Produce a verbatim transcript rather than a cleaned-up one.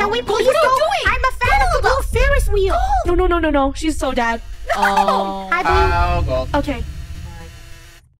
Can we Gold, please what are you go? doing? I'm a fan of the little Ferris wheel. No, no, no, no, no. She's so dead. Oh. Hi, Blue. Oh, God. Okay.